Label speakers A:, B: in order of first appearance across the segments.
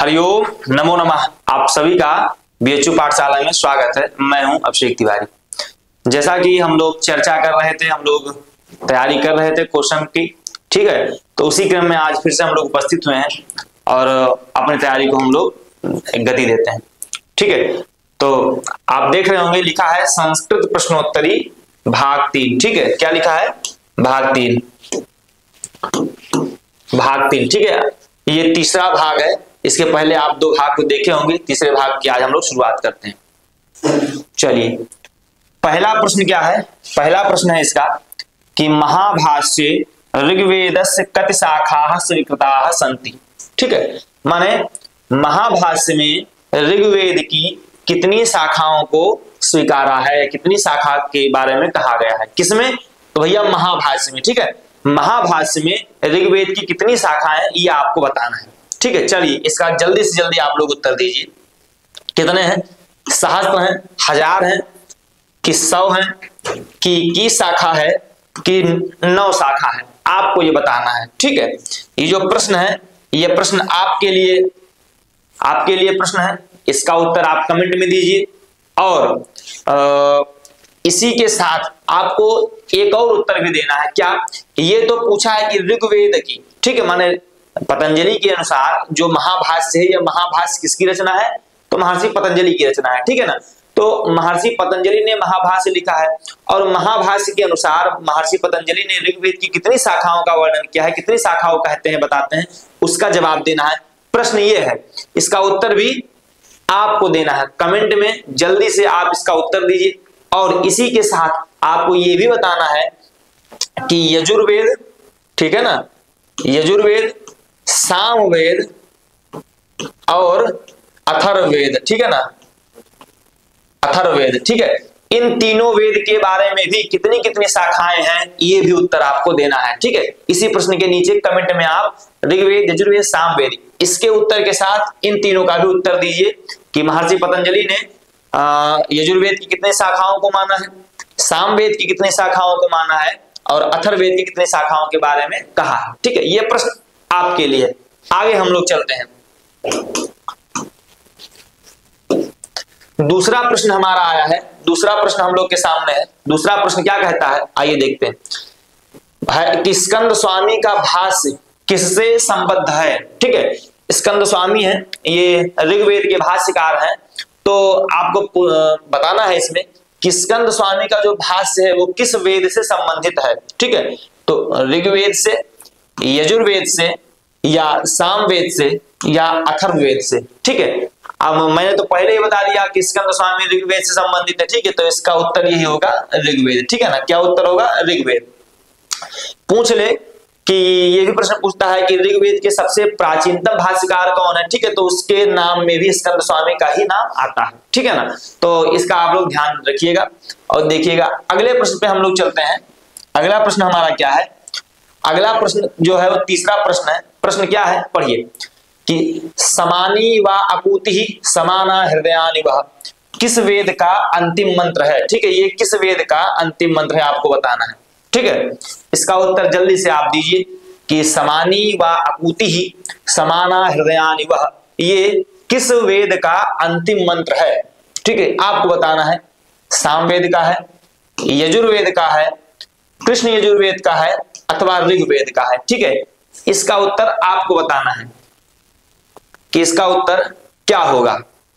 A: हरिओम नमो नमः। आप सभी का बीएचयू पाठशाला में स्वागत है। मैं हूं अभिषेक तिवारी। जैसा कि हम लोग चर्चा कर रहे थे, हम लोग तैयारी कर रहे थे क्वेश्चन की, ठीक है। तो उसी क्रम में आज फिर से हम लोग उपस्थित हुए हैं और अपनी तैयारी को हम लोग गति देते हैं, ठीक है। तो आप देख रहे होंगे लिखा है संस्कृत प्रश्नोत्तरी भाग 3, ठीक है। क्या लिखा है? भाग 3, ठीक है। ये तीसरा भाग है। इसके पहले आप 2 भाग को देखे होंगे, तीसरे भाग की आज हम लोग शुरुआत करते हैं। चलिए, पहला प्रश्न क्या है? पहला प्रश्न है इसका कि महाभाष्ये ऋग्वेदस्य कति शाखाः स्वीकृताः सन्ति, ठीक है। माने महाभाष्य में ऋग्वेद की कितनी शाखाओं को स्वीकारा है, कितनी शाखा के बारे में कहा गया है, किसमें? तो भैया महाभाष्य में, ठीक है। महाभाष्य में ऋग्वेद की कितनी शाखाएं ये आपको बताना है, ठीक है। चलिए, इसका जल्दी से जल्दी आप लोग उत्तर दीजिए। कितने हैं? सहस्त्र हैं, 1000 हैं, कि 100 हैं, कि 21 शाखा है, कि 9 शाखा है? आपको ये बताना है, ठीक है। ये जो प्रश्न है, ये प्रश्न आपके लिए प्रश्न है। इसका उत्तर आप कमेंट में दीजिए और इसी के साथ आपको एक और उत्तर भी देना है। क्या? ये तो पूछा है कि ऋग्वेद की, ठीक है, माने पतंजलि के अनुसार जो महाभाष्य है, यह महाभाष्य किसकी रचना है? तो महर्षि पतंजलि की रचना है, ठीक है ना। तो महर्षि पतंजलि ने महाभाष्य लिखा है और महाभाष्य के अनुसार महर्षि पतंजलि ने ऋग्वेद की कितनी शाखाओं का वर्णन किया है, कितनी शाखाओं कहते हैं बताते हैं, उसका जवाब देना है। प्रश्न ये है, इसका उत्तर भी आपको देना है। कमेंट में जल्दी से आप इसका उत्तर दीजिए और इसी के साथ आपको ये भी बताना है कि यजुर्वेद, ठीक है ना, यजुर्वेद, सामवेद और अथर्ववेद, ठीक है ना, अथर्ववेद, ठीक है। इन तीनों वेद के बारे में भी कितनी कितनी शाखाएं हैं, ये भी उत्तर आपको देना है, ठीक है। इसी प्रश्न के नीचे कमेंट में आप ऋग्वेद, यजुर्वेद, सामवेद, इसके उत्तर के साथ इन तीनों का भी उत्तर दीजिए कि महर्षि पतंजलि ने यजुर्वेद की कितनी शाखाओं को माना है, सामवेद की कितनी शाखाओं को माना है और अथर्ववेद की कितनी शाखाओं के बारे में कहा है, ठीक है। ये प्रश्न आपके लिए। आगे हम लोग चलते हैं। दूसरा प्रश्न हमारा आया है, दूसरा प्रश्न हम लोग के सामने है। दूसरा प्रश्न क्या कहता है, आइए देखते हैं। कि स्कंद स्वामी का भाष्य किससे संबद्ध है, ठीक है। स्कंद स्वामी है, ये ऋग्वेद के भाष्यकार हैं। तो आपको बताना है इसमें कि स्कंद स्वामी का जो भाष्य है वो किस वेद से संबंधित है, ठीक है। तो ऋग्वेद से, यजुर्वेद से या सामवेद से या अथर्ववेद से, ठीक है। अब मैंने तो पहले ही बता दिया कि स्कंद स्वामी ऋग्वेद से संबंधित है, ठीक है। तो इसका उत्तर यही होगा ऋग्वेद, ठीक है ना। क्या उत्तर होगा? ऋग्वेद। पूछ ले कि ये भी प्रश्न पूछता है कि ऋग्वेद के सबसे प्राचीनतम भाष्यकार कौन है, ठीक है। तो उसके नाम में भी स्कंद स्वामी का ही नाम आता है, ठीक है ना। तो इसका आप लोग ध्यान रखिएगा और देखिएगा। अगले प्रश्न पे हम लोग चलते हैं। अगला प्रश्न हमारा क्या है? अगला प्रश्न जो है वो तीसरा प्रश्न है। प्रश्न क्या है, पढ़िए कि समानी व अपूति समाना हृदयानि वह किस वेद का अंतिम मंत्र है, ठीक है। ये किस वेद का अंतिम मंत्र है आपको बताना है, ठीक है। इसका उत्तर जल्दी से आप दीजिए कि समानी व अपूति समाना हृदयानि वह, ये किस वेद का अंतिम मंत्र है, ठीक है। आपको बताना है सामवेद का है, यजुर्वेद का है, कृष्ण यजुर्वेद का है अथवा ऋग्वेद का है, ठीक है। इसका उत्तर आपको बताना है कि इसका उत्तर क्या होगा,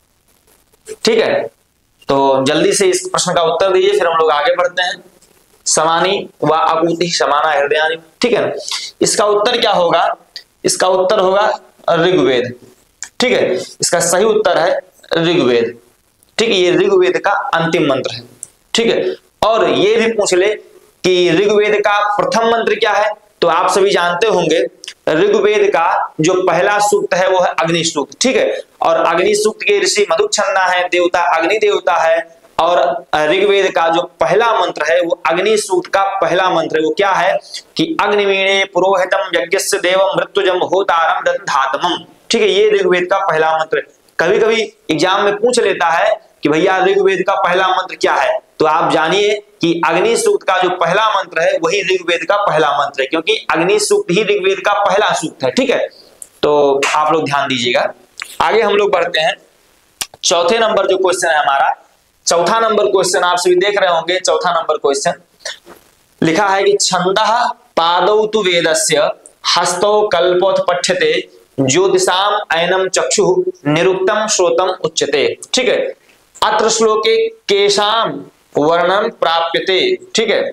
A: ठीक है। तो जल्दी से इस प्रश्न का उत्तर दीजिए, फिर हम लोग आगे बढ़ते हैं। समानी व अपूति समाना हृदयानि, ठीक है। इसका उत्तर क्या होगा? इसका उत्तर होगा ऋग्वेद, ठीक है। इसका सही उत्तर है ऋग्वेद, ठीक है। ये ऋग्वेद का अंतिम मंत्र है, ठीक है। और ये भी पूछ ले कि ऋग्वेद का प्रथम मंत्र क्या है, तो आप सभी जानते होंगे ऋग्वेद का जो पहला सूक्त है वो है अग्नि सूक्त, ठीक है। और अग्नि सूक्त के ऋषि मधुच्छन्ना है, देवता अग्नि देवता है। और ऋग्वेद का जो पहला मंत्र है वो अग्नि सूक्त का पहला मंत्र है। वो क्या है कि अग्निवीणे पुरोहितम यज्ञस्य देवम मृत्युजम होतारम दधातमम, ठीक है। ये ऋग्वेद का पहला मंत्र है। कभी कभी एग्जाम में पूछ लेता है कि भैया ऋग्वेद का पहला मंत्र क्या है, तो आप जानिए कि अग्नि सूक्त का जो पहला मंत्र है वही ऋग्वेद का पहला मंत्र है, क्योंकि अग्नि सूक्त ही ऋग्वेद का पहला सूक्त है, ठीक है। तो आप लोग ध्यान दीजिएगा। आगे हम लोग बढ़ते हैं। चौथे नंबर जो क्वेश्चन है हमारा, चौथा नंबर क्वेश्चन आप सभी देख रहे होंगे। चौथा नंबर क्वेश्चन लिखा है कि छंदः पादौ तु वेदस्य हस्तौ कल्पोथ पठ्यते ज्योतिषाम ऐनम चक्षु निरुक्तम श्रोतम उच्यते। ठीक है, अत्र श्लोके केशाम वर्णन प्राप्यते। ठीक है,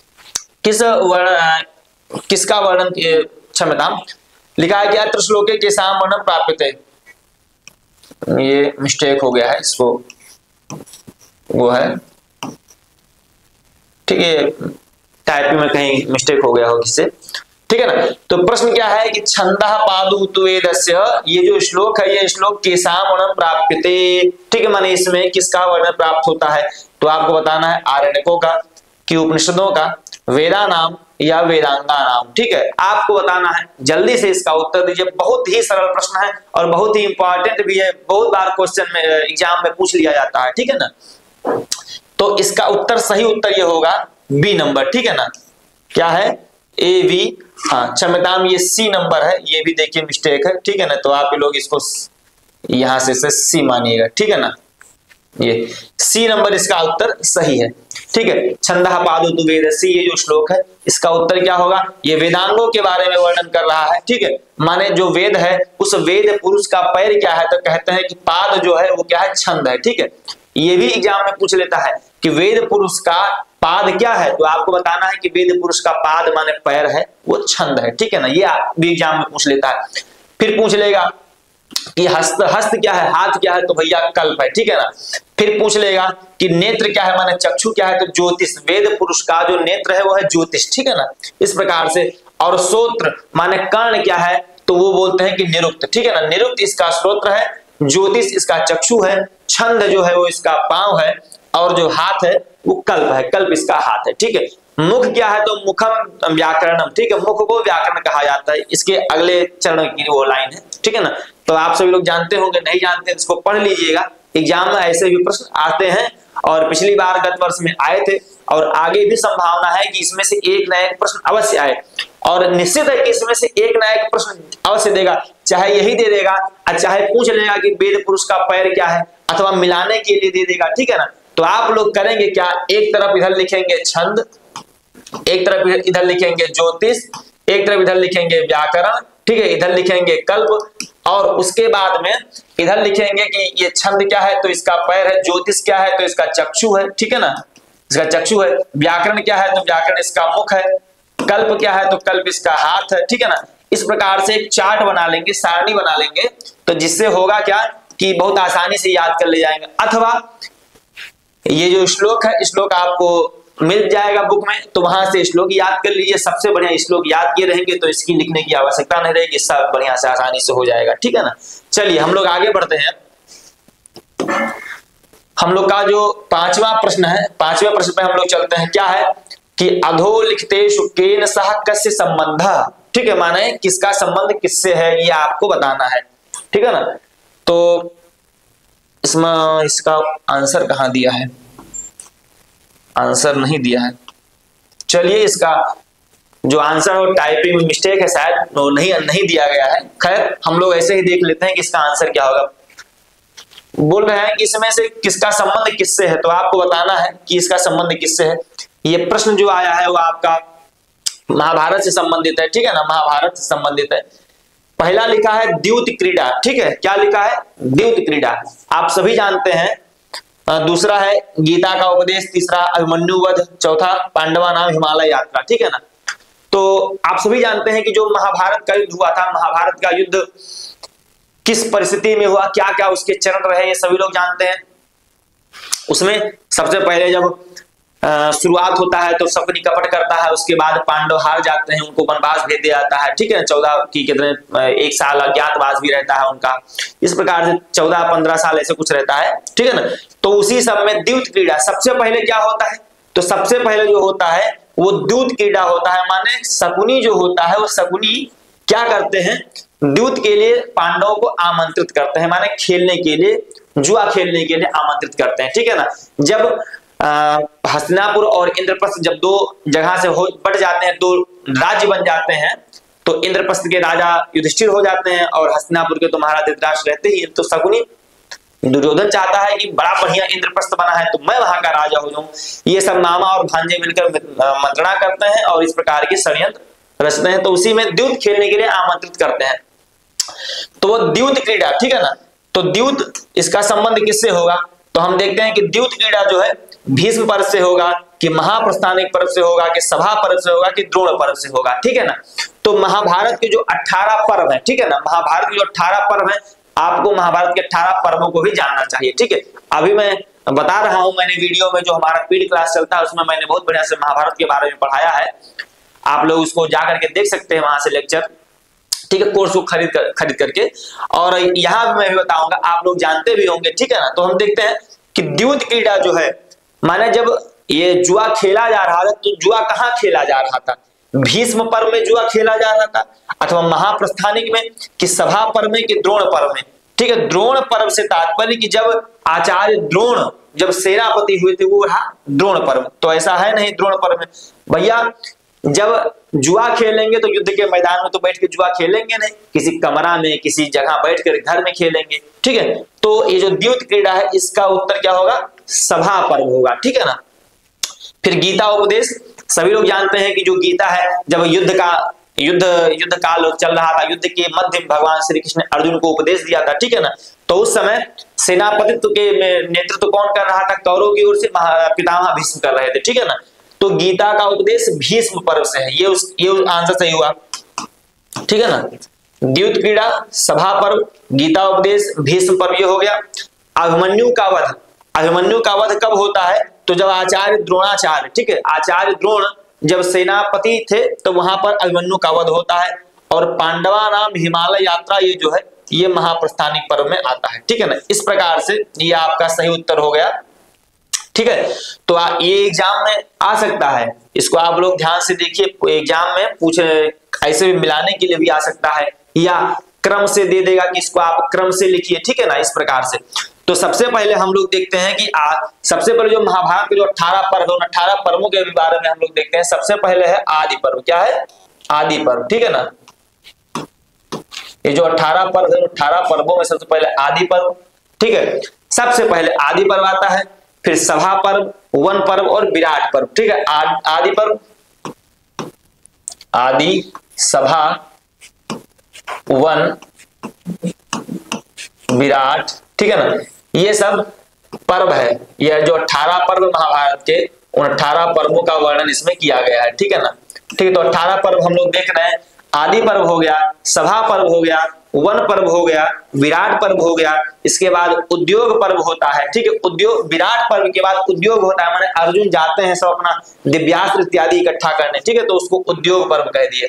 A: किसका वर्णन, क्षमता लिखा है कि अत्र श्लोके केशाम वर्णन प्राप्यते। ये मिस्टेक हो गया है, इसको वो है, ठीक है, टाइपिंग में कहीं मिस्टेक हो गया हो किससे, ठीक है ना। तो प्रश्न क्या है कि छंदः पादौ तु वेदस्य, ये जो श्लोक है ये श्लोक केशाम वर्णन प्राप्यते। ठीक है, माने इसमें किसका वर्णन प्राप्त होता है, तो आपको बताना है आरण्यकों का कि उपनिषदों का, वेदा नाम या वेदांगा नाम। ठीक है, आपको बताना है, जल्दी से इसका उत्तर दीजिए। बहुत ही सरल प्रश्न है और बहुत ही इंपॉर्टेंट भी है, बहुत बार क्वेश्चन में एग्जाम में पूछ लिया जाता है। ठीक है ना, तो इसका उत्तर, सही उत्तर ये होगा बी नंबर। ठीक है ना, क्या है, ए बी, हाँ क्षमताम ये सी नंबर है, ये भी देखिए मिस्टेक है। ठीक है ना, तो आप लोग इसको यहां से सी मानिएगा। ठीक है ना, ये सी नंबर इसका उत्तर सही है। ठीक है, छंदः पादौ तु वेदस्य, ये जो श्लोक है इसका उत्तर क्या होगा, ये वेदांगों के बारे में वर्णन कर रहा है। ठीक है, माने जो वेद है उस वेद पुरुष का पैर क्या है, तो कहते हैं कि पाद जो है वो क्या है, छंद है। ठीक है, ये भी एग्जाम में पूछ लेता है कि वेद पुरुष का पाद क्या है, तो आपको बताना है कि वेद पुरुष का पाद माने पैर है, वो छंद है। ठीक है ना, ये भी एग्जाम में पूछ लेता है। फिर पूछ लेगा कि हस्त, हस्त क्या है, हाथ क्या है, तो भैया कल्प है। ठीक है ना, फिर पूछ लेगा कि नेत्र क्या है, माने चक्षु क्या है, तो ज्योतिष, वेद पुरुष का जो नेत्र है वो है ज्योतिष। ठीक है ना, इस प्रकार से। और श्रोत्र माने कर्ण क्या है, तो वो बोलते हैं कि निरुक्त। ठीक है ना, निरुक्त इसका श्रोत्र है, ज्योतिष इसका चक्षु है, छंद जो है वो इसका पांव है, और जो हाथ है वो कल्प है, कल्प इसका हाथ है। ठीक है, मुख क्या है, तो मुखम व्याकरणम। ठीक है, मुख को व्याकरण कहा जाता है, इसके अगले चरण की वो लाइन है। ठीक है ना, तो आप सभी लोग जानते होंगे, नहीं जानते हैं इसको पढ़ लीजिएगा, एग्जाम में ऐसे भी प्रश्न आते हैं और पिछली बार गत वर्ष में आए थे, और आगे भी संभावना है कि इसमें से एक ना एक प्रश्न अवश्य आए, और निश्चित है कि इसमें से एक ना एक प्रश्न अवश्य देगा, चाहे यही दे देगा और चाहे पूछ लेगा कि वेद पुरुष का पैर क्या है, अथवा मिलाने के लिए दे देगा। ठीक है ना, तो आप लोग करेंगे क्या, एक तरफ इधर लिखेंगे छंद, एक तरफ इधर लिखेंगे ज्योतिष, एक तरफ इधर लिखेंगे व्याकरण। ठीक है, इधर लिखेंगे कल्प, और उसके बाद में इधर लिखेंगे कि ये छंद क्या है, तो इसका पैर है, ज्योतिष क्या है, तो इसका चक्षु है। ठीक है ना, इसका चक्षु है, व्याकरण क्या है, तो व्याकरण इसका मुख है, कल्प क्या है, तो कल्प इसका हाथ है। ठीक है ना, इस प्रकार से एक चार्ट बना लेंगे, सारणी बना लेंगे, तो जिससे होगा क्या कि बहुत आसानी से याद कर ले जाएंगे। अथवा ये जो श्लोक है, श्लोक आपको मिल जाएगा बुक में, तो वहां से श्लोक याद कर लीजिए। सबसे बढ़िया श्लोक याद किए रहेंगे तो इसकी लिखने की आवश्यकता नहीं रहेगी, सब बढ़िया से आसानी से हो जाएगा। ठीक है ना, चलिए हम लोग आगे बढ़ते हैं। हम लोग का जो पांचवा प्रश्न है, पांचवें प्रश्न पे हम लोग चलते हैं। क्या है कि अधो लिखतेषु केन सह कस्य संबंधः। ठीक है, माने किसका संबंध किससे है, ये आपको बताना है। ठीक है ना, तो इसमें इसका आंसर कहां दिया है, आंसर नहीं दिया है। चलिए, इसका जो आंसर और टाइपिंग में मिस्टेक है शायद, वो नहीं दिया गया है। खैर हम लोग ऐसे ही देख लेते हैं कि इसका आंसर क्या होगा। बोल रहे हैं कि इसमें से किसका संबंध किससे है, तो आपको बताना है कि इसका संबंध किससे है। ये प्रश्न जो आया है वो आपका महाभारत से संबंधित है। ठीक है ना, महाभारत से संबंधित है। पहला लिखा है द्यूत क्रीड़ा। ठीक है, क्या लिखा है, द्यूत क्रीड़ा, आप सभी जानते हैं। दूसरा है गीता का उपदेश, तीसरा अभिमन्यु वध, चौथा पांडवा नाम हिमालय यात्रा। ठीक है ना, तो आप सभी जानते हैं कि जो महाभारत का युद्ध हुआ था, महाभारत का युद्ध किस परिस्थिति में हुआ, क्या क्या उसके चरण रहे, ये सभी लोग जानते हैं। उसमें सबसे पहले जब शुरुआत होता है तो शकुनी कपट करता है, उसके बाद पांडव हार जाते हैं, उनको वनवास भेज दिया जाता है। ठीक है, 14 की कितने, 1 साल अज्ञातवास भी रहता है उनका, इस प्रकार से 14-15 साल ऐसे कुछ रहता है। ठीक है ना, तो उसी सब में द्यूत क्रीड़ा सबसे पहले क्या होता है, तो सबसे पहले जो होता है वो द्यूत क्रीड़ा होता है। माने शकुनी जो होता है वो शकुनी क्या करते हैं, द्यूत के लिए पांडवों को आमंत्रित करते हैं, माने खेलने के लिए, जुआ खेलने के लिए आमंत्रित करते हैं। ठीक है ना, जब हस्तिनापुर और इंद्रप्रस्थ जब दो जगह से बट जाते हैं, दो राज्य बन जाते हैं, तो इंद्रप्रस्थ के राजा युधिष्ठिर हो जाते हैं और हस्तिनापुर के तो महाराज धृतराष्ट्र रहते ही। तो शकुनी दुर्योधन चाहता है कि बड़ा बढ़िया इंद्रप्रस्थ बना है तो मैं वहां का राजा हो जाऊं। ये सब मामा और भांजे मिलकर मंत्रणा करते हैं और इस प्रकार के षड्यंत्र रचते हैं। तो उसी में द्यूत खेलने के लिए आमंत्रित करते हैं। तो वो द्यूत क्रीड़ा, ठीक है ना। तो द्यूत, इसका संबंध किससे होगा? तो हम देखते हैं कि द्यूत क्रीड़ा जो है भीष्म पर्व से होगा, कि महाप्रस्थानिक पर्व से होगा, कि सभा पर्व से होगा, कि द्रोण पर्व से होगा, ठीक है ना। तो महाभारत के जो 18 पर्व है, ठीक है ना, महाभारत के जो 18 पर्व है, आपको महाभारत के 18 पर्वों को भी जानना चाहिए, ठीक है। अभी मैं बता रहा हूं, मैंने वीडियो में जो हमारा पीडी क्लास चलता है उसमें मैंने बहुत बढ़िया से महाभारत के बारे में पढ़ाया है। आप लोग उसको जाकर के देख सकते हैं वहां से लेक्चर, ठीक है, कोर्स को खरीद करके। और यहाँ मैं भी बताऊंगा, आप लोग जानते भी होंगे, ठीक है ना। तो हम देखते हैं कि द्यूत क्रीड़ा जो है, माने जब ये जुआ खेला जा रहा था तो जुआ कहाँ खेला जा रहा था? भीष्म पर्व में जुआ खेला जा रहा था, अथवा महाप्रस्थानिक में, कि सभा पर्व में, कि द्रोण पर्व में, ठीक है। द्रोण पर्व से तात्पर्य कि जब आचार्य द्रोण जब सेनापति हुए थे वो रहा द्रोण पर्व। तो ऐसा है नहीं द्रोण पर्व में भैया जब जुआ खेलेंगे तो युद्ध के मैदान में तो बैठ के जुआ खेलेंगे नहीं, किसी कमरा में किसी जगह बैठ कर घर में खेलेंगे, ठीक है। तो ये जो द्यूत क्रीड़ा है इसका उत्तर क्या होगा? सभा पर्व होगा, ठीक है ना। फिर गीता उपदेश, सभी लोग जानते हैं कि जो गीता है, जब युद्ध काल चल रहा था, युद्ध के मध्य भगवान श्री कृष्ण ने अर्जुन को उपदेश दिया था, ठीक है ना। तो उस समय सेनापतित्व के नेतृत्व कौन कर रहा था? कौरव की ओर से पितामह भीष्म कर रहे थे, ठीक है ना। तो गीता का उपदेश भीष्म पर्व से है, ये आंसर सही हुआ, ठीक है ना। द्यूत क्रीड़ा, सभा पर्व, गीता उपदेश, भीष्म पर्व, ये हो गया। अभिमन्यु का वध, अभिमन्यु का वध कब होता है? तो जब आचार्य द्रोणाचार्य, ठीक है, आचार्य द्रोण जब सेनापति थे तो वहां पर अभिमन्यु का वध होता है। और पांडवा नाम हिमालय यात्रा, ये जो है ये महाप्रस्थानिक पर्व में आता है, ठीक है ना। इस प्रकार से ये आपका सही उत्तर हो गया, ठीक है। तो ये एग्जाम में आ सकता है, इसको आप लोग ध्यान से देखिए, एग्जाम में पूछे ऐसे भी मिलाने के लिए भी आ सकता है, या क्रम से दे देगा कि इसको आप क्रम से लिखिए, ठीक है ना, इस प्रकार से। तो सबसे पहले हम लोग देखते हैं कि सबसे पहले जो महाभारत के जो 18 पर्व है, 18 पर्वों के बारे में हम लोग देखते हैं। सबसे पहले है आदि पर्व। क्या है? आदि पर्व, ठीक है ना। ये जो 18 पर्व है, 18 पर्वों में सबसे पहले आदि पर्व, ठीक है। सबसे पहले आदि पर्व आता है, फिर सभा पर्व, वन पर्व और विराट पर्व, ठीक है। आदि पर्व, आदि, सभा, वन, विराट, ठीक है ना। ये सब पर्व है, यह जो 18 पर्व महाभारत के, उन 18 पर्वों का वर्णन इसमें किया गया है, ठीक है ना। ठीक है, तो 18 पर्व हम लोग देख रहे हैं। आदि पर्व हो गया, सभा पर्व हो गया, वन पर्व हो गया, विराट पर्व हो गया, इसके बाद उद्योग पर्व होता है, ठीक है। उद्योग, विराट पर्व के बाद उद्योग होता है, माने अर्जुन जाते हैं सब अपना दिव्यास्त्र इत्यादि इकट्ठा करने, ठीक है, तो उसको उद्योग पर्व कह दिए,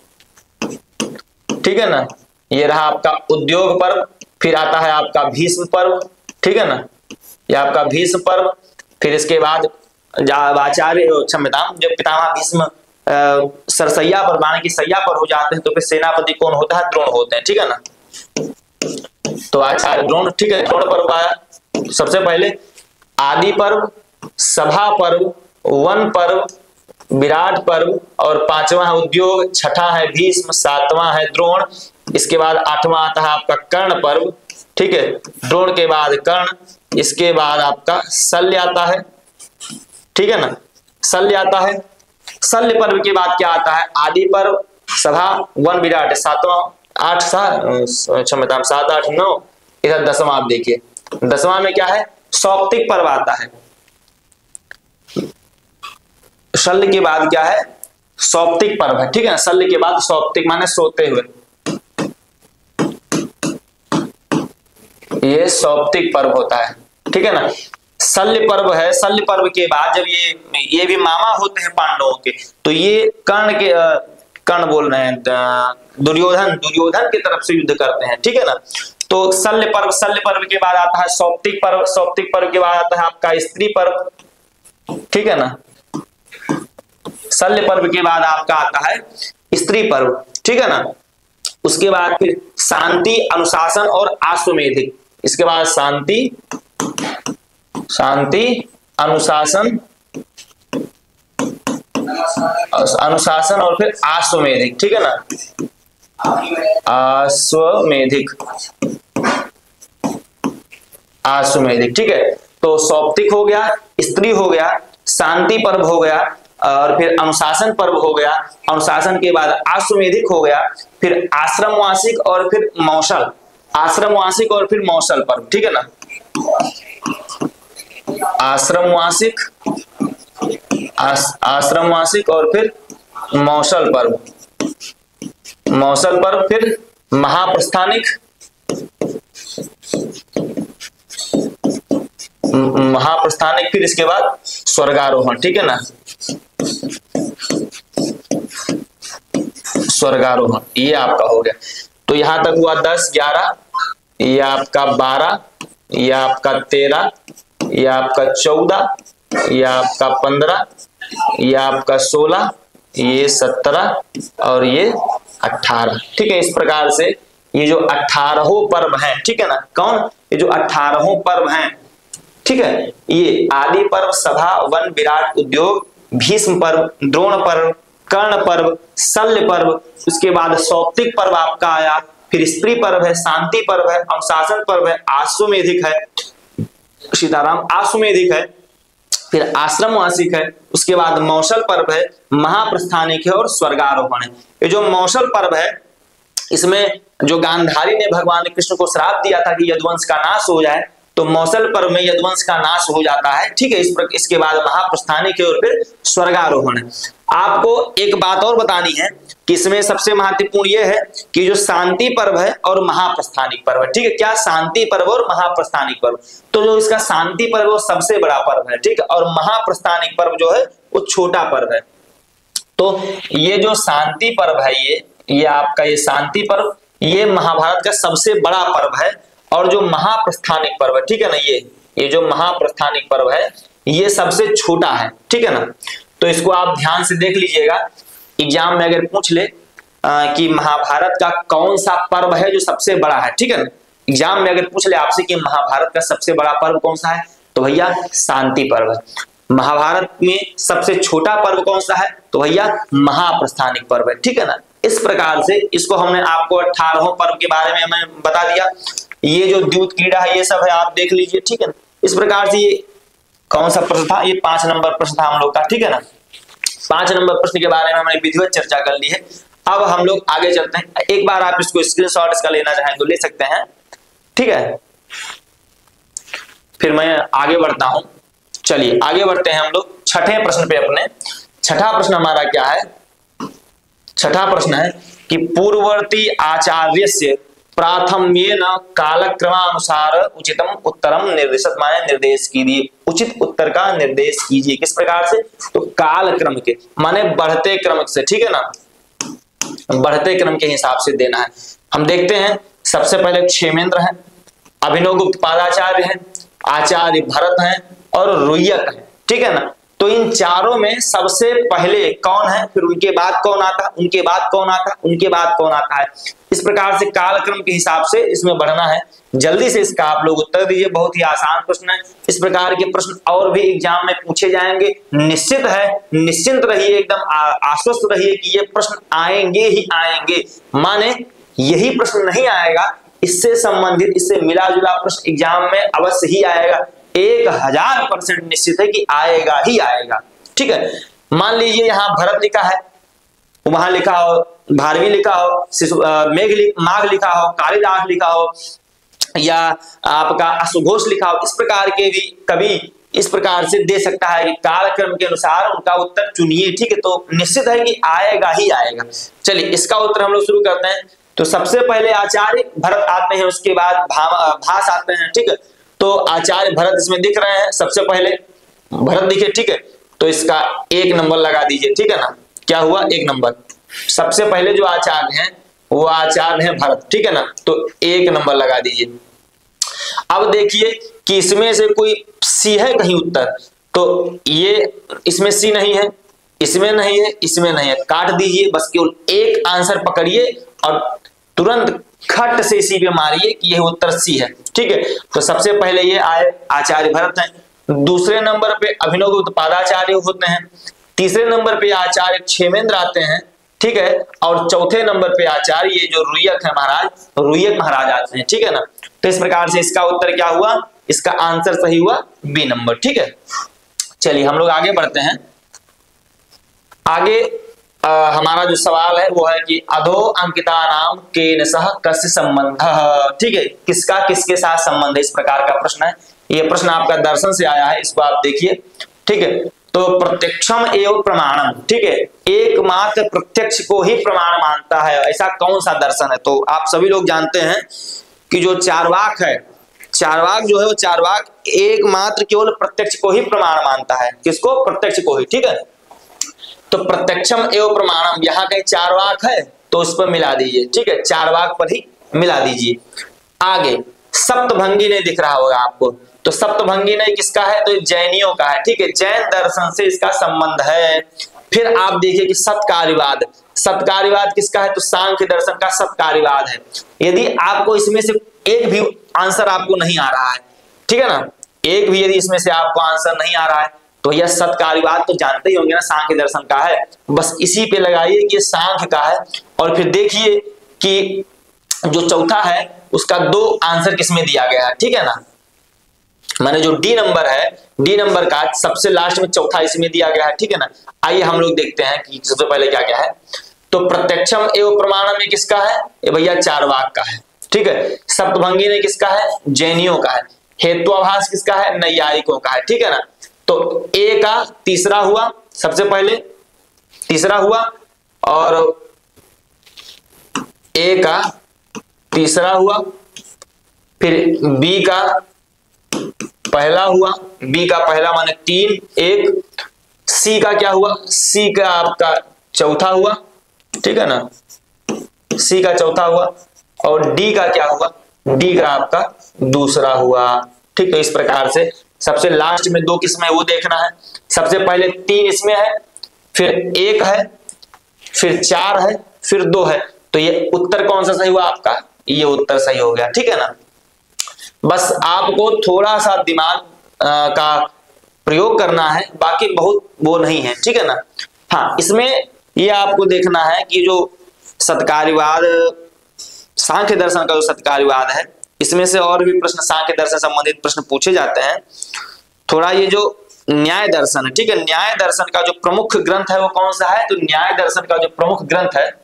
A: ठीक है ना। ये रहा आपका उद्योग पर्व। फिर आता है आपका भीष्म पर्व, ठीक है ना, ये आपका भीष्म पर्व। फिर इसके बाद आचार्य क्षमता जब पितामह भीष्म सरसैया पर, माने की सैया पर हो जाते हैं, तो फिर सेनापति कौन होता है? द्रोण होते हैं, ठीक है ना। तो आचार्य द्रोण, ठीक है, द्रोण पर्व आया सबसे पहले। आदि पर्व, सभा पर्व, वन पर्व, विराट पर्व, और 5वां है उद्योग, 6ठा है भीष्म, 7वां है द्रोण, इसके बाद 8वां आता है आपका कर्ण पर्व, ठीक है। द्रोण के बाद कर्ण, इसके बाद आपका शल्य आता है, ठीक है ना, शल्य आता है। शल्य पर्व के बाद क्या आता है? आदि पर्व, सभा, वन, विराट, 7वां, 8, 7, 8, 9, इधर 10वां आप देखिए। 10वां में क्या है? सौप्तिक पर्व आता है। शल्य के बाद क्या है? सौप्तिक पर्व है, ठीक है। शल्य के बाद सौप्तिक माने सोते हुए, ये सौप्तिक पर्व होता है, ठीक है ना। शल्य पर्व है। शल्य पर्व के बाद जब ये भी मामा होते हैं पांडवों के, तो ये कर्ण बोल रहे हैं, दुर्योधन की तरफ से युद्ध करते हैं, ठीक है ना। तो शल्य पर्व के बाद आता है सौप्तिक पर्व। सौप्तिक पर्व के बाद आता है आपका स्त्री पर्व, ठीक है ना। शल्य पर्व के बाद आपका आता है स्त्री पर्व, ठीक है ना। उसके बाद फिर शांति, अनुशासन और आश्वमेधिक। इसके बाद शांति, अनुशासन अनुशासन और फिर आश्वमेधिक, ठीक है ना, आश्वमेधिक, आश्वमेधिक, ठीक है। तो सौप्तिक हो गया, स्त्री हो गया, शांति पर्व हो गया, और फिर अनुशासन पर्व हो गया, अनुशासन के बाद आश्वमेधिक हो गया, फिर आश्रम वार्षिक और फिर मौसल, आश्रम वार्षिक और फिर मौसल पर्व, ठीक है ना, आश्रम वार्षिक, आश्रम वार्षिक और फिर मौसल पर्व, मौसल पर्व, फिर महाप्रस्थानिक, महाप्रस्थानिक, फिर इसके बाद स्वर्गारोहण, ठीक है ना, स्वर्गारोहण, ये आपका हो गया। तो यहां तक हुआ 10, 11, ये आपका 12, ये आपका 13, ये आपका 14, ये आपका 15, ये आपका 16, ये 17 और ये 18, ठीक है। इस प्रकार से ये जो 18 पर्व हैं, ठीक है ना, कौन, ये जो 18 पर्व हैं, ठीक है, ये आदि पर्व, सभा, वन, विराट, उद्योग, भीष्म पर्व, द्रोण पर्व, कर्ण पर्व, शल्य पर्व, उसके बाद सौप्तिक पर्व आपका आया, फिर स्त्री पर्व है, शांति पर्व है, अनुशासन पर्व है, आश्वमेधिक है, सीताराम आश्वमेधिक है, फिर आश्रम वार्षिक है, उसके बाद मौसल पर्व है, महाप्रस्थानिक है और स्वर्गारोहण है। ये जो मौसल पर्व है, इसमें जो गांधारी ने भगवान कृष्ण को श्राप दिया था कि यदुवंश का नाश हो जाए, तो मौसल पर्व में यदुवंश का नाश हो जाता है, ठीक है। इसके बाद महाप्रस्थानिक है और फिर स्वर्गारोहण है। आपको एक बात और बतानी है कि इसमें सबसे महत्वपूर्ण यह है कि जो शांति पर्व है और महाप्रस्थानिक पर्व है, ठीक है, क्या, शांति पर्व और महाप्रस्थानिक पर्व। तो जो इसका शांति पर्व वो सबसे बड़ा पर्व है, ठीक है, और महाप्रस्थानिक पर्व जो है वो छोटा पर्व है। तो ये जो शांति पर्व है, ये आपका ये शांति पर्व, ये महाभारत का सबसे बड़ा पर्व है, और जो महाप्रस्थानिक पर्व है, ठीक है ना, ये जो महाप्रस्थानिक पर्व है ये सबसे छोटा है, ठीक है ना। तो इसको आप ध्यान से देख लीजिएगा, एग्जाम में अगर पूछ ले कि महाभारत का कौन सा पर्व है जो सबसे बड़ा है, ठीक है ना, एग्जाम में अगर पूछ ले आपसे कि महाभारत का सबसे बड़ा पर्व कौन सा है, तो भैया शांति पर्व है। महाभारत में सबसे छोटा पर्व कौन सा है, तो भैया महाप्रस्थानिक पर्व है, ठीक है ना। इस प्रकार से इसको हमने आपको 18 पर्व के बारे में मैं बता दिया। ये जो द्यूत क्रीड़ा है ये सब है, आप देख लीजिए, ठीक है ना। इस प्रकार से ये कौन सा प्रश्न था, ये 5 नंबर प्रश्न था हम लोग का, ठीक है ना। 5 नंबर प्रश्न के बारे में हमने विधिवत चर्चा कर ली है। अब हम लोग आगे चलते हैं। एक बार आप इसको स्क्रीनशॉट इसका लेना चाहें तो ले सकते हैं, ठीक है। फिर मैं आगे बढ़ता हूं, चलिए आगे बढ़ते हैं हम लोग छठे प्रश्न पे अपने। छठा प्रश्न हमारा क्या है, छठा प्रश्न है कि पूर्ववर्ती आचार्य से प्राथम्येन कालक्रमानुसार उचितम उत्तरम निर्देशत, माने निर्देश कीजिए, उचित उत्तर का निर्देश कीजिए। किस प्रकार से, तो काल क्रम के माने बढ़ते क्रम से, ठीक है ना, बढ़ते क्रम के हिसाब से देना है। हम देखते हैं सबसे पहले क्षेमेंद्र है, अभिनवगुप्त पादाचार्य है, आचार्य भरत है और रुय्यक है, ठीक है ना। तो इन चारों में सबसे पहले कौन है, फिर उनके बाद कौन आता, उनके बाद कौन आता, उनके बाद कौन आता है। इस प्रकार से कालक्रम के हिसाब से इसमें बढ़ना है। जल्दी से इसका आप लोग उत्तर दीजिए, बहुत ही आसान प्रश्न है। इस प्रकार के प्रश्न और भी एग्जाम में पूछे जाएंगे, निश्चित है, निश्चिंत रहिए, एकदम आश्वस्त रहिए कि ये प्रश्न आएंगे ही आएंगे। माने यही प्रश्न नहीं आएगा, इससे संबंधित, इससे मिला जुला प्रश्न एग्जाम में अवश्य ही आएगा। 1000% निश्चित है कि आएगा ही आएगा, ठीक है। मान लीजिए यहाँ भरत लिखा है, वहां लिखा हो भारवी लिखा हो, माघ लिखा हो, कालिदास लिखा हो, या आपका अश्वघोष लिखा हो। इस प्रकार के भी कभी इस प्रकार से दे सकता है कि कालक्रम के अनुसार उनका उत्तर चुनिए, ठीक है। तो निश्चित है कि आएगा ही आएगा। चलिए इसका उत्तर हम लोग शुरू करते हैं। तो सबसे पहले आचार्य भरत आते हैं, उसके बाद भास आते हैं, ठीक है। तो आचार्य भरत इसमें दिख रहे हैं, सबसे पहले भरत दिखे, ठीक है। तो इसका 1 नंबर लगा दीजिए, ठीक है ना। क्या हुआ, 1 नंबर। सबसे पहले जो आचार्य हैं वो आचार्य हैं भरत, ठीक है ना। तो 1 नंबर लगा दीजिए। अब देखिए कि इसमें से कोई सी है कहीं उत्तर, तो ये इसमें सी नहीं है, इसमें नहीं है, इसमें नहीं है, काट दीजिए। बस केवल एक आंसर पकड़िए और तुरंत खट से इसी पे मारिए कि यह उत्तर सी है, ठीक है। तो सबसे पहले ये आए आचार्य भरत हैं, दूसरे नंबर पे अभिनवगुप्त पादाचार्य होते हैं, तीसरे नंबर पे आचार्य क्षेमेंद्र आते हैं, ठीक है, और चौथे नंबर पे आचार्य ये जो रुयक है महाराज, रुयक महाराज आते हैं, ठीक है ना। तो इस प्रकार से इसका उत्तर क्या हुआ, इसका आंसर सही हुआ बी नंबर, ठीक है। चलिए हम लोग आगे बढ़ते हैं। आगे हमारा जो सवाल है वो है कि अधो अंकिता नाम केन सह कस्य संबंध, ठीक है, किसका किसके साथ संबंध है, इस प्रकार का प्रश्न है। ये प्रश्न आपका दर्शन से आया है, इसको आप देखिए, ठीक है। तो प्रत्यक्षम एवं प्रमाणम, ठीक है, एकमात्र प्रत्यक्ष को ही प्रमाण मानता है, ऐसा कौन सा दर्शन है। तो आप सभी लोग जानते हैं कि जो चार्वाक है, चार्वाक जो है वो चार्वाक एकमात्र केवल प्रत्यक्ष को ही प्रमाण मानता है, किसको, प्रत्यक्ष को ही, ठीक है। तो प्रत्यक्षम एवं प्रमाणम, यहाँ कहीं चार्वाक है तो उस पर मिला दीजिए, ठीक है, चार्वाक पर ही मिला दीजिए। आगे सप्तभंगी नहीं दिख रहा होगा आपको, तो सप्तभंगी नहीं किसका है, तो जैनियों का है, ठीक है, जैन दर्शन से इसका संबंध है। फिर आप देखिए कि सत्कार्यवाद, सत्कार्यवाद किसका है, तो सांख्य दर्शन का सत्कार्यवाद है। यदि आपको इसमें से एक भी आंसर आपको नहीं आ रहा है, ठीक है ना, एक भी यदि इसमें से आपको आंसर नहीं आ रहा है तो यह सत्कार्यवाद तो जानते ही होंगे ना, सांख्य दर्शन का है, बस इसी पे लगाइए कि ये सांख्य का है। और फिर देखिए कि जो चौथा है उसका 2 आंसर किसमें दिया गया है, ठीक है ना, माने जो डी नंबर है, डी नंबर का सबसे लास्ट में चौथा इसमें दिया गया है, ठीक है ना। आइए हम लोग देखते हैं कि सबसे पहले क्या क्या है। तो प्रत्यक्षम एवं प्रमाणम में किसका है, ये भैया चार्वाक का है, ठीक है। सप्तभंगी ने किसका है, जैनियों का है। हेत्वाभास किसका है, नैयायिकों का है, ठीक है ना। तो ए का तीसरा हुआ, सबसे पहले तीसरा हुआ, और ए का तीसरा हुआ, फिर बी का पहला हुआ, बी का पहला माने 3 1, सी का क्या हुआ, सी का आपका चौथा हुआ, ठीक है ना, सी का चौथा हुआ, और डी का क्या हुआ, डी का आपका दूसरा हुआ, ठीक है। इस प्रकार से सबसे लास्ट में 2 किसमें वो देखना है। सबसे पहले 3 इसमें है, फिर 1 है, फिर 4 है, फिर 2 है, तो ये उत्तर कौन सा सही हुआ आपका, ये उत्तर सही हो गया, ठीक है ना। बस आपको थोड़ा सा दिमाग का प्रयोग करना है, बाकी बहुत वो नहीं है, ठीक है ना। हाँ, इसमें ये आपको देखना है कि जो सत्कार्यवाद, सांख्य दर्शन का जो सत्कार्यवाद है, इसमें से और भी प्रश्न सांख्य दर्शन संबंधित प्रश्न पूछे जाते हैं। थोड़ा ये जो न्याय दर्शन है, ठीक है, न्याय दर्शन का जो प्रमुख ग्रंथ है वो कौन सा है, तो न्याय दर्शन का जो प्रमुख ग्रंथ है,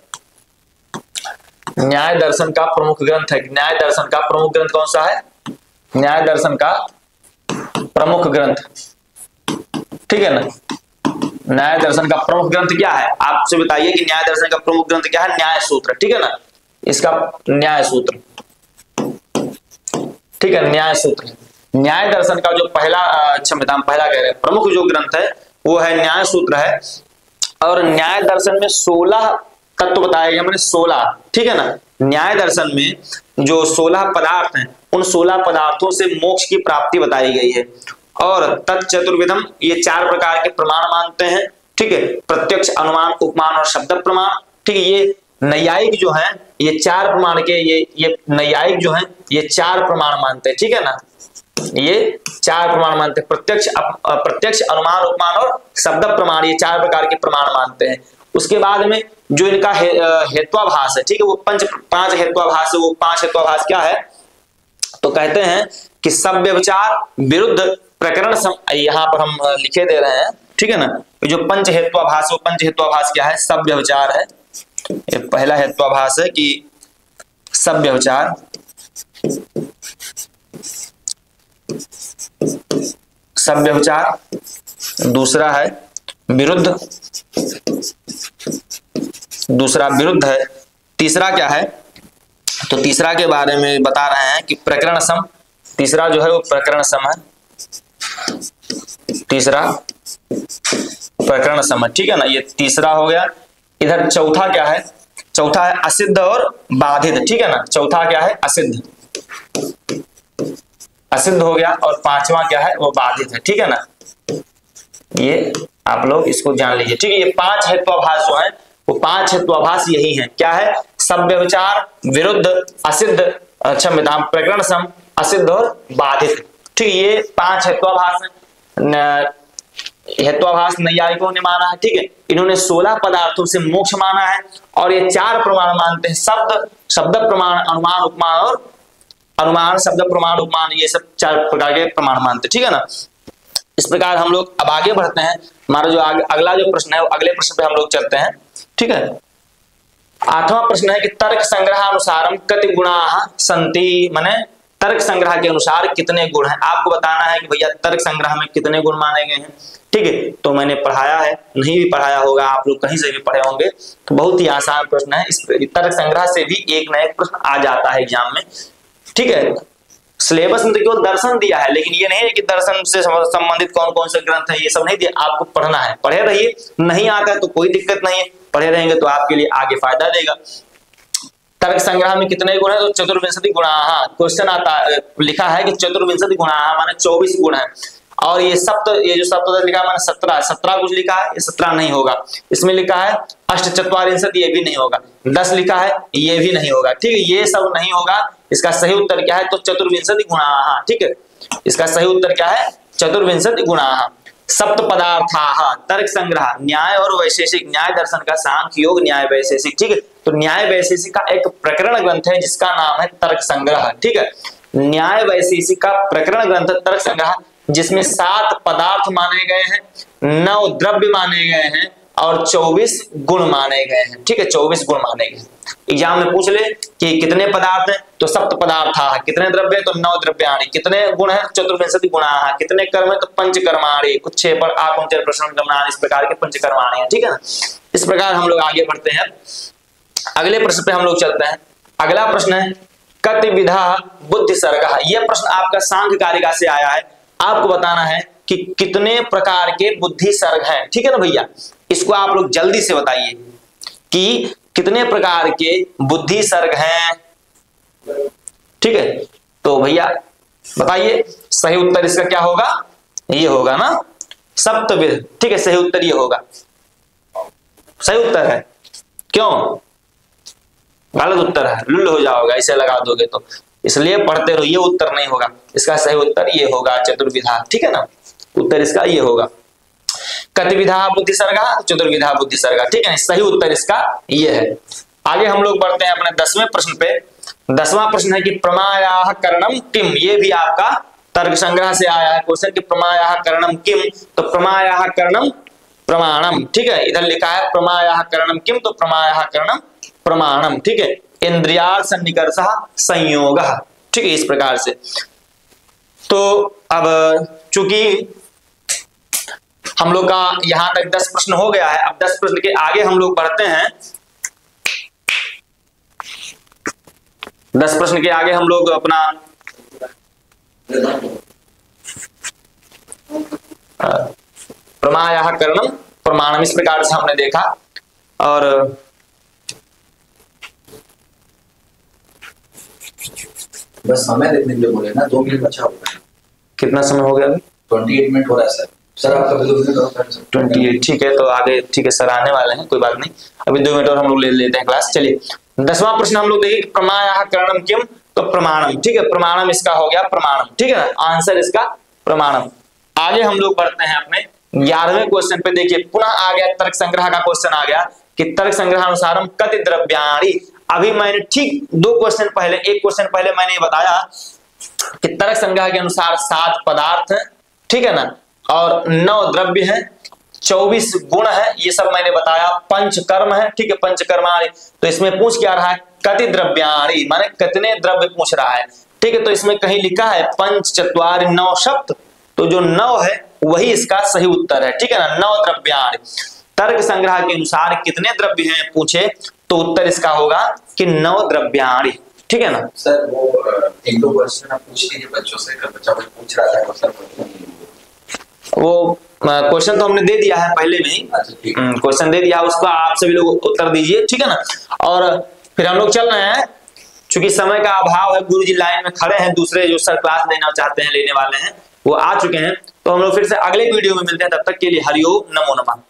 A: न्याय दर्शन का प्रमुख ग्रंथ है, न्याय दर्शन का प्रमुख ग्रंथ कौन सा है, न्याय दर्शन का प्रमुख ग्रंथ, ठीक है ना। न्याय दर्शन का प्रमुख ग्रंथ क्या है, आपसे बताइए कि न्याय दर्शन का प्रमुख ग्रंथ क्या है, न्याय सूत्र, ठीक है ना, इसका न्याय सूत्र, ठीक है, न्याय सूत्र। न्याय दर्शन का जो पहला, क्षमता पहला कह रहे हैं, प्रमुख जो ग्रंथ है वो है न्याय सूत्र है। और न्याय दर्शन में 16 तत्व बताए गए, मैंने 16, ठीक है ना। न्याय दर्शन में जो 16 पदार्थ हैं, उन 16 पदार्थों से मोक्ष की प्राप्ति बताई गई है। और तत्चतुर्विधम, ये 4 प्रकार के प्रमाण मानते हैं, ठीक है, प्रत्यक्ष, अनुमान, उपमान और शब्द प्रमाण, ठीक है। ये नैयायिक जो हैं, ये 4 प्रमाण के, ये नैयायिक जो हैं ये 4 प्रमाण मानते हैं, ठीक है ना, ये 4 प्रमाण मानते हैं, प्रत्यक्ष, अनुमान, उपमान और शब्द प्रमाण, ये 4 प्रकार के प्रमाण मानते हैं। उसके बाद में जो इनका हेत्वाभास है, ठीक है, वो 5 हेत्वाभास है। वो 5 हेत्वाभास क्या है, तो कहते हैं कि सव्यभिचार विरुद्ध प्रकरण यहाँ पर हम लिखे दे रहे हैं, ठीक है ना। जो पंच हेत्वाभास, वो पंच हेत्वाभास क्या है, सव्यभिचार है। ये पहला हेत्वाभास है कि सव्यभिचार, सव्यभिचार, दूसरा है विरुद्ध, दूसरा विरुद्ध है। तीसरा क्या है, तो तीसरा के बारे में बता रहे हैं कि प्रकरण सम, तीसरा जो है वो प्रकरण सम है, तीसरा प्रकरण सम, ठीक है ना, ये तीसरा हो गया। इधर चौथा क्या है, चौथा है असिद्ध और बाधित, ठीक है ना, चौथा क्या है, असिद्ध, असिद्ध हो गया। और 5वां क्या है, वो बाधित है, ठीक है ना। ये आप लोग इसको जान लीजिए, ठीक है। ये 5 हेत्वाभास जो है वो 5 हेत्वाभास यही है, क्या है, सव्यभिचार, विरुद्ध, असिद्ध, क्षमता, प्रकरण सम, असिद्ध और बाधित, ठीक है। ये 5 हेत्वाभास है। हेत्वाभास नैयायिकों ने माना है, ठीक है। इन्होंने 16 पदार्थों से मोक्ष माना है और ये 4 प्रमाण मानते हैं, शब्द प्रमाण, अनुमान, उपमान और अनुमान, शब्द प्रमाण, उपमान, ये सब 4 प्रकार के प्रमाण मानते हैं, ठीक है ना। इस प्रकार हम लोग अब आगे बढ़ते हैं। हमारा जो अगला जो प्रश्न है वो अगले प्रश्न पे हम लोग चलते हैं, ठीक है। 8वां प्रश्न है कि तर्क संग्रहानुसारम कति गुणाः सन्ति, माने तर्क संग्रह के अनुसार कितने गुण हैं। आपको बताना है कि भैया तर्क संग्रह में कितने गुण माने गए हैं, ठीक है। तो मैंने पढ़ाया है, नहीं भी पढ़ाया होगा, आप लोग कहीं से भी पढ़े होंगे, तो बहुत ही आसान प्रश्न है। इस तर्क संग्रह से भी एक ना एक प्रश्न आ जाता है एग्जाम में, ठीक है। सिलेबस में तो केवल दर्शन दिया है, लेकिन ये नहीं है कि दर्शन से संबंधित कौन कौन से ग्रंथ है, ये सब नहीं दिया, आपको पढ़ना है। पढ़े रहिए, नहीं आता है तो कोई दिक्कत नहीं है, पढ़े रहेंगे तो आपके लिए आगे फायदा देगा। तर्क संग्रह में कितने गुण है, तो चतुर्विंशति गुणाः। क्वेश्चन आता लिखा है कि चतुर्विंशति गुणाः माने 24 गुण है, और ये जो सप्त लिखा माने 17 कुछ लिखा है, ये 17 नहीं होगा। इसमें लिखा है अष्टचत्वारिंशत्, ये भी नहीं होगा। 10 लिखा है, ये भी नहीं होगा, ठीक है। ये सब नहीं होगा। इसका सही उत्तर क्या है, तो चतुर्विंशति गुणाः, ठीक है। इसका सही उत्तर क्या है, चतुर्विंशति गुणाः। सप्त पदार्थाः तर्क संग्रह, न्याय और वैशेषिक, न्याय दर्शन का सांख्य योग, न्याय वैशेषिक, ठीक है। तो न्याय वैशेषिक का एक प्रकरण ग्रंथ है जिसका नाम है तर्क संग्रह, ठीक है। न्याय वैशेषिक का प्रकरण ग्रंथ तर्क संग्रह, जिसमें 7 पदार्थ माने गए हैं, 9 द्रव्य माने गए हैं और 24 गुण माने गए हैं, ठीक है। 24 गुण माने गए। एग्जाम में पूछ ले कि कितने पदार्थ हैं, तो सप्त पदार्थाः, कितने द्रव्य है, तो 9 द्रव्याणि, कितने गुण है, चतुर्विंशति गुणाः, कितने कर्म है, तो पंचकर्माणि, उच्छेपण, आकुंचन, प्रशमन, गमनानि, इस प्रकार के पंचकर्माणि हैं, ठीक है ना। इस प्रकार हम लोग आगे बढ़ते हैं, अगले प्रश्न पे हम लोग चलते हैं। अगला प्रश्न है कतिविधा बुद्धि सर्गः। यह प्रश्न आपका सांख्य कारिका से आया है। आपको बताना है कि कितने प्रकार के बुद्धि सर्ग हैं, ठीक है ना भैया। इसको आप लोग जल्दी से बताइए कि कितने प्रकार के बुद्धि सर्ग हैं, ठीक है। तो भैया बताइए, सही उत्तर इसका क्या होगा, ये होगा ना सप्तविध, ठीक है। सही उत्तर ये होगा, सही उत्तर है। क्यों गलत उत्तर है, लुल हो जाओगे ऐसे लगा दोगे तो, इसलिए पढ़ते रहो, ये उत्तर नहीं होगा। इसका सही उत्तर ये होगा चतुर्विधा, ठीक है ना। उत्तर इसका ये होगा कतिविधा बुद्धि सर्गा, चतुर्विधा बुद्धि सर्गा, ठीक है। सही उत्तर इसका ये है। आगे हम लोग बढ़ते हैं अपने 10वें प्रश्न पे। 10वां प्रश्न है कि प्रमायाः करणम किम। ये भी आपका तर्क संग्रह से आया है क्वेश्चन कि प्रमायाः करणम किम, तो प्रमायाः करणम प्रमाणम, ठीक है। इधर लिखा है प्रमायाः करणम किम, तो प्रमायाः करणम प्रमाणम, ठीक है। इंद्रियार्थ सन्निकर्षः संयोगः, ठीक है। इस प्रकार से तो अब चूंकि हम लोग का यहां तक 10 प्रश्न हो गया है, अब 10 प्रश्न के आगे हम लोग बढ़ते हैं। 10 प्रश्न के आगे हम लोग अपना प्रमायाः करणम प्रमाणम, इस प्रकार से हमने देखा। और
B: बस समय देखने के लिए बोले ना, 2 मिनट बचा हुआ है।
A: कितना समय हो गया अभी?
B: 28 मिनट हो रहा है सर। सर आपका
A: 28, ठीक है। तो आगे ठीक है सर आने वाले हैं, कोई बात नहीं। अभी 2 मिनट और हम लोग ले लेते हैं क्लास। चलिए 10वां प्रश्न हम लोग देखिए, प्रमायाः करणम किम, तो प्रमाणम, ठीक है। प्रमाणम इसका हो गया प्रमाणम, ठीक है ना। आंसर इसका प्रमाणम। आगे हम लोग बढ़ते हैं अपने 11वें क्वेश्चन पे। देखिए पुनः आ गया तर्क संग्रह का क्वेश्चन आ गया कि तर्क संग्रहानुसारम कति द्रव्याणि। अभी मैंने ठीक 2 क्वेश्चन पहले, एक क्वेश्चन पहले मैंने बताया कि तर्क संग्रह के अनुसार 7 पदार्थ हैं, ठीक है ना, और 9 द्रव्य हैं, 24 गुण है, ये सब मैंने बताया। पंचकर्म है, ठीक है, पंचकर्माणि। तो इसमें पूछ क्या रहा है, कति द्रव्याणि, माने कितने द्रव्य पूछ रहा है, ठीक है। तो इसमें कहीं लिखा है पंच चत्वारि 9 शब्द, तो जो 9 है वही इसका सही उत्तर है, ठीक है ना। 9 द्रव्याणि। तर्क संग्रह के अनुसार कितने द्रव्य हैं पूछे, तो उत्तर इसका होगा कि 9 द्रव्याणि, ठीक है ना।
B: सर वो 1-2 क्वेश्चन आप पूछ लीजिए बच्चों से, बच्चा कुछ पूछ रहा था सर,
A: वो क्वेश्चन तो हमने दे दिया है पहले में ही, क्वेश्चन दे दिया, उसका आप सभी लोग उत्तर दीजिए, ठीक है ना। और फिर हम लोग चल रहे हैं, चूंकि समय का अभाव है, गुरुजी लाइन में खड़े हैं, दूसरे जो सर क्लास लेना चाहते हैं, लेने वाले हैं, वो आ चुके हैं। तो हम लोग फिर से अगले वीडियो में मिलते हैं, तब तक के लिए हरिओम, नमो नमः।